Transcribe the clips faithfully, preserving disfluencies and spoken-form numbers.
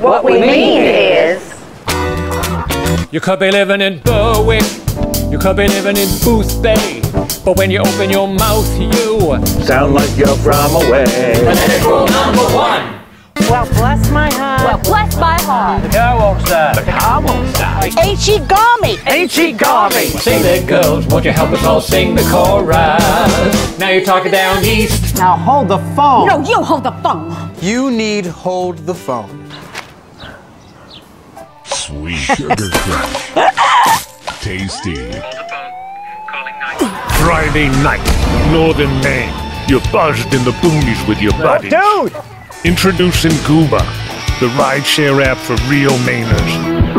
What we mean is... You could be living in Berwick, you could be living in Booth Bay, but when you open your mouth, you sound like you're from away. Rule number one. Well, bless my heart. Well, bless my heart. The car won't stop. The car won't stop. Ain't she garmy? Ain't she garmy? Sing it, girls, won't you help us all sing the chorus? Now you're talking down east. Now hold the phone. No, you hold the phone. You need hold the phone. Sweet sugar crush. Tasty. Friday night, northern Maine. You're buzzed in the boonies with your buddies. Dude! Introducing Gooba, the rideshare app for real Mainers.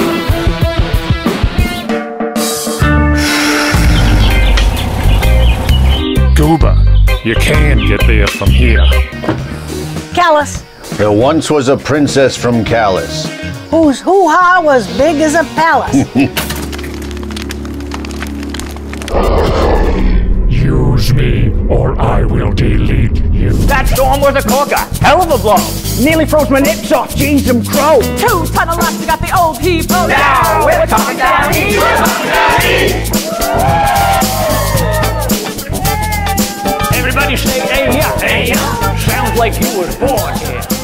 Gooba, you can get there from here. Callus, There once was a princess from Calais. whose hoo-ha was big as a palace. Use me, or I will delete you. That storm was a corker. Hell of a blow. Nearly froze my nips off. Jeez, them crow. Two ton of luck, we got the old people. Now we're talking down east. We're talking down east. Everybody say, hey, yeah, hey, yeah. Sounds like you was born here.